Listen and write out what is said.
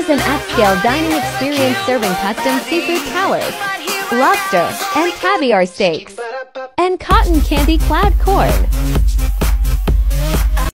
is an upscale dining experience serving custom seafood towers, lobster and caviar steaks, and cotton candy clad corn.